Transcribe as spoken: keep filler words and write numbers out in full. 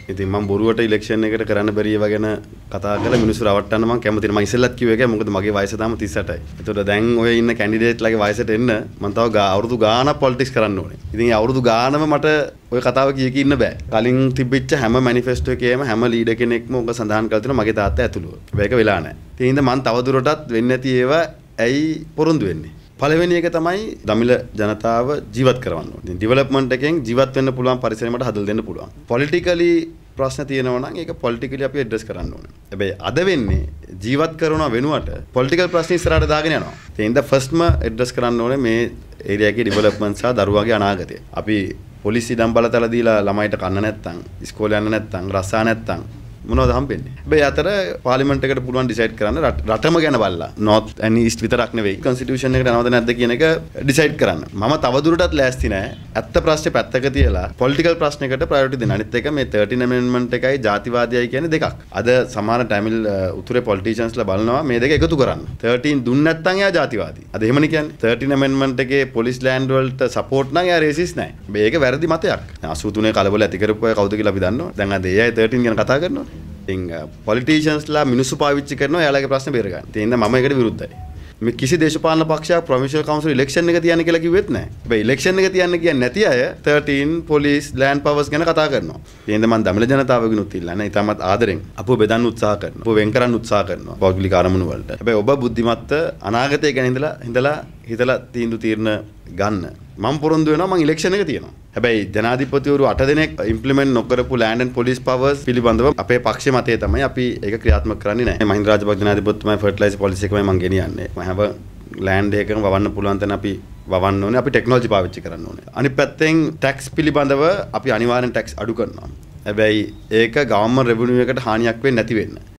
ඉතින් මම බොරුවට ඉලෙක්ෂන් එකට කරන්න බැරි ඒවා ගැන කතා කරලා මිනිස්සු රවට්ටන්න මම කැමති නෑ. මම ඉස්සෙල්ලත් කිව්ව එකයි මොකද මගේ වයස තාම තිස් අටයි. ඒතකොට දැන් ඔය ඉන්න කැන්ඩිඩේට්ලාගේ වයසට එන්න මම තව අවුරුදු ගාණක් පොලිටික්ස් කරන්න ඕනේ. ඉතින් ඒ අවුරුදු ගාණම මට ඔය කතාව කිය කී ඉන්න බෑ. කලින් තිබිච්ච හැම මැනිෆෙස්ටෝ එකේම හැම ලීඩර් කෙනෙක්ම ඔක සඳහන් කරලා තියෙනවා මගේ තාත්තා ඇතුළුව. මේක වෙලා නෑ. ඒ හින්දා මම තව දුරටත් වෙන්නේ නැති ඒවා ඇයි පොරොන්දු වෙන්නේ? පළවෙනි එක තමයි දමිළ ජනතාව ජීවත් කරවන්න ඕනේ. ඩෙවලොප්මන්ට් එකෙන් ජීවත් වෙන්න පුළුවන් පරිසරයකට හදලා දෙන්න පුළුවන්. පොලිටිකලි ප්‍රශ්න තියෙනවා නම් ඒක පොලිටිකලි අපි ඇඩ්‍රස් කරන්න ඕනේ. හැබැයි අද වෙන්නේ ජීවත් කරනවා වෙනුවට පොලිටිකල් ප්‍රශ්න ඉස්සරහට දාගෙන යනවා. ඒ හින්දා ෆස්ට්ම ඇඩ්‍රස් කරන්න ඕනේ මේ ඒරියා එකේ ඩෙවලොප්මන්ට් සහ දරුවාගේ අනාගතය. අපි පොලිස් ඉඩම් බලතල දීලා ළමයිට කන්න නැත්තම්, ඉස්කෝලේ යන්න නැත්තම්, රස්සා නැත්තම් මොනවද හම්බෙන්නේ? හැබැයි අතර පාර්ලිමේන්තු එකට පුළුවන් ඩිසයිඩ් කරන්න රටම ගැන බලලා north and east විතරක් නෙවෙයි constitution එකට යනවද නැද්ද කියන එක ඩිසයිඩ් කරන්න. මම තවදුරටත් ලෑස්ති නෑ. ඇත්ත ප්‍රශ්නේ පැත්තක තියලා පොලිටිකල් ප්‍රශ්නයකට ප්‍රයොරිටි දෙන්න. අනිත් එක මේ thirteen amendment එකයි ජාතිවාදයයි කියන්නේ දෙකක්. අද සමහර ටැමිල් උතුරේ පොලිටිෂියන්ස්ලා බලනවා මේ දෙක එකතු කරන්න. thirteen දුන්න නැත්නම් එයා ජාතිවාදී. අද එහෙමනේ කියන්නේ. thirteen amendment එකේ පොලිස් ලෑන්ඩ් වලට සපෝට් නම් එයා රේසිස් නෑ. මේක වැරදි මතයක්. eighty-three නේ කලබල ඇති කරපු අය කවුද කියලා අපි දන්නවා. දැන් අද ඒ අය thirteen ගැන කතා කරනවා. ඉතින් පොලිටිෂියන්ස්ලා මිනිස්සු පාවිච්චි කරනවා එයාලගේ ප්‍රශ්න බේර ගන්න. ඒ හින්දා මම ඒකට විරුද්ධයි. මේ කිසි දේශපාලන පක්ෂයක් ප්‍රොවින්ෂල් කවුන්සිල් ඉලෙක්ෂන් එක තියන්න කියලා කිව්වෙත් නැහැ. හැබැයි ඉලෙක්ෂන් එක තියන්න කියන්නේ නැති අය thirteen පොලිස් ලෑන්ඩ් පවර්ස් ගැන කතා කරනවා. ඒ හින්දා මම දමිළ ජනතාවගෙනුත් ඉල්ලන්නේ ඉතාමත් ආදරෙන් අපව බෙදන්න උත්සාහ කරනවා. අපව වෙන් කරන්න උත්සාහ කරනවා පෞද්ගලික අරමුණු වලට. හැබැයි ඔබ බුද්ධිමත්ත අනාගතය ගැන ඉඳලා හිතලා හිතලා තීන්දුව తీරන ගන්න. මම පොරොන්දු වෙනවා මම ඉලෙක්ෂන් එක තියනවා. හැබැයි ජනාධිපතිවරු අට දෙනෙක් ඉම්ප්ලිමන්ට් නොකරපු ලෑන්ඩ් ඇන්ඩ් පොලිස් පවර්ස් පිළිබඳව අපේ පක්ෂයේ මතය තමයි අපි ඒක ක්‍රියාත්මක කරන්නේ නැහැ. මහින්ද රාජපක්ෂ ජනාධිපතිතුමා ෆර්ටිලයිසර් පොලිසි එකමයි මම ගෙනියන්නේ. මම හැම ලෑන්ඩ් එකකම වවන්න පුළුවන් තැන අපි වවන්න ඕනේ. අපි ටෙක්නොලොජි පාවිච්චි කරන්න ඕනේ. අනිත් පැත්තෙන් ටැක්ස් පිළිබඳව අපි අනිවාර්යෙන් ටැක්ස් අඩු කරනවා. හැබැයි ඒක ගවර්න්මන්ට් රෙවෙනියු එකට හානියක් වෙන්නේ නැති වෙන්න.